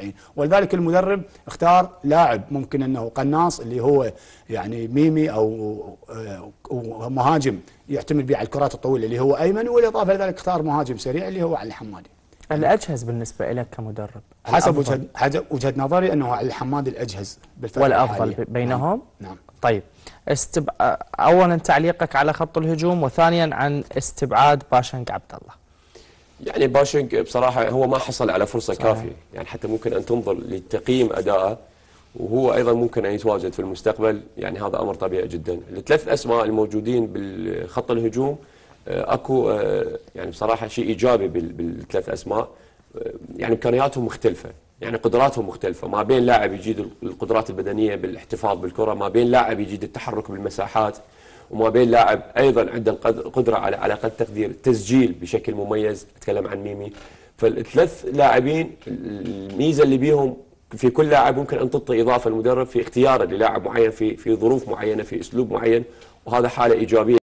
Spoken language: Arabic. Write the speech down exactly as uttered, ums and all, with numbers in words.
واقعيين، ولذلك المدرب اختار لاعب ممكن انه قناص اللي هو يعني ميمي او مهاجم يعتمد به على الكرات الطويله اللي هو ايمن، والاضافه لذلك اختار مهاجم سريع اللي هو علي الحمادي. الأجهز بالنسبة لك كمدرب حسب وجهة وجهة نظري أنه علي الحمادي الأجهز بالفترة والأفضل الحالية بينهم. نعم, نعم. طيب استب... أولا تعليقك على خط الهجوم، وثانيا عن استبعاد باشنق عبد الله. يعني باشنق بصراحة هو ما حصل على فرصة صحيح. كافية، يعني حتى ممكن أن تنظر لتقييم أدائه، وهو أيضا ممكن أن يتواجد في المستقبل، يعني هذا أمر طبيعي جدا. الثلاث أسماء الموجودين بالخط الهجوم اكو يعني بصراحه شيء ايجابي بالثلاث اسماء، يعني امكانياتهم مختلفه، يعني قدراتهم مختلفه، ما بين لاعب يجيد القدرات البدنيه بالاحتفاظ بالكره، ما بين لاعب يجيد التحرك بالمساحات، وما بين لاعب ايضا عنده القدره على على قد تقدير التسجيل بشكل مميز، اتكلم عن ميمي. فالثلاث لاعبين الميزه اللي بيهم في كل لاعب ممكن ان تعطي اضافه المدرب في اختياره للاعب معين في في ظروف معينه في اسلوب معين، وهذا حاله ايجابيه.